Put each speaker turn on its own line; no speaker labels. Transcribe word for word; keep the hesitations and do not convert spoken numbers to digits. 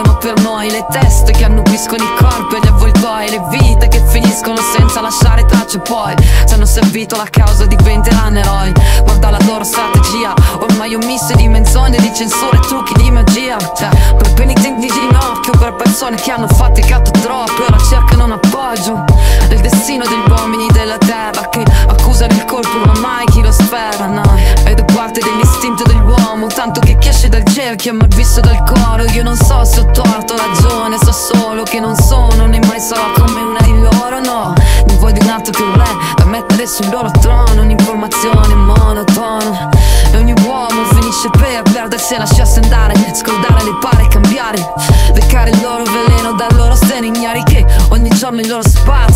girano per noi, le teste che annuppiscono i corpi e gli avvoltoi, le vite che finiscono senza lasciare tracce. Poi ci hanno servito la causa, diventeranno eroi. Guarda la loro strategia, ormai un misto di menzogne, di censure, trucchi di magia, cioè, per penitenti di ginocchio, per persone che hanno faticato troppo e ora cercano un appoggio nel destino degli uomini della terra, che accusano il colpo ma mai chi lo spera, no. Ed è parte dell'istinto dell'uomo, tanto che chi esce dal cerchio è mal visto dal coro. Io non so se ho torto o ragione, so solo che non sono né mai sarò come una di loro, no. Non voglio un altro che un re da mettere sul loro trono, un'informazione monotona. E ogni uomo finisce per perdersi e lasciarsi andare, scordare le pare, cambiare, beccare il loro veleno dal loro seno, ignari che ogni giorno il loro spazio